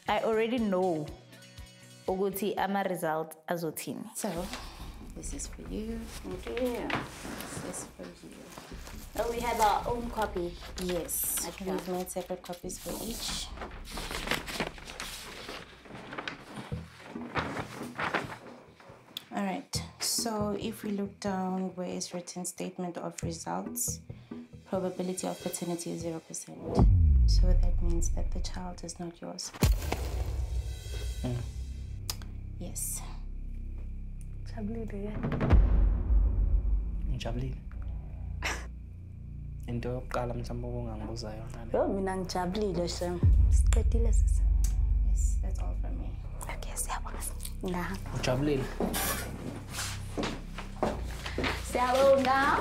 I already know ukuthi ama result azothini. So, this is for you. Oh dear. This is for you. Oh, we have our own copy. Yes. Okay. We've made separate copies for each. All right. So if we look down where it's written statement of results, probability of paternity is 0%. So that means that the child is not yours. Yes. Jabulile. Ngijabulile. Into yokuqala mhlawumbe ongangibuza yona le. Yo mina ngijabulile Shem. Siqedile sisi. Yes, that's all from me. Okay, siyabonga. Ngahamba. Ujabulile. Siyabonga.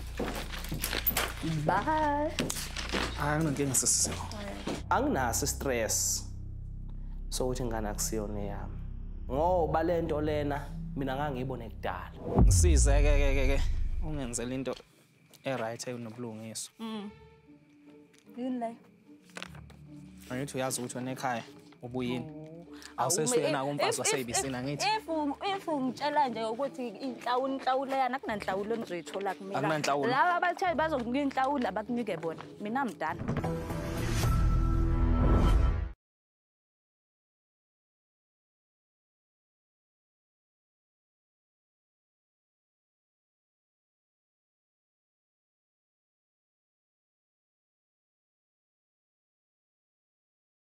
Bye. Anginankinga sisi. Anginaso stress. So uthi ngana akusiyona yami. Ngoba lento lena mina ngangiyibone kudala. Ngisize ke ungenzela into right enobulungiso. Yini la? Angithi uyazi ukuthi wena ekhaya ubuyini. Awuseswena kumfazi wasebisina ngithi. If ngitshela nje ukuthi inhlawulo yana kunanhlawulo enizoyithola kumina. Akunanhlawulo. Laba abathayi bazokunika inhlawulo abakunike bona. Mina mdala.